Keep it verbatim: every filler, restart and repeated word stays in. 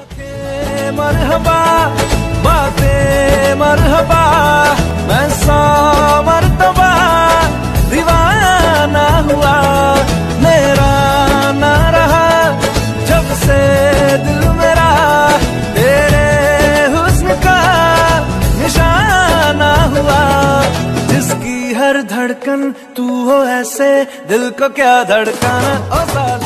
मरहबा बातें मरहबा, मैं सौ मरतबा दीवाना हुआ, मेरा ना रहा जब से दिल मेरा तेरे हुस्न का निशाना हुआ। जिसकी हर धड़कन तू हो ऐसे, दिल को क्या धड़काना ओ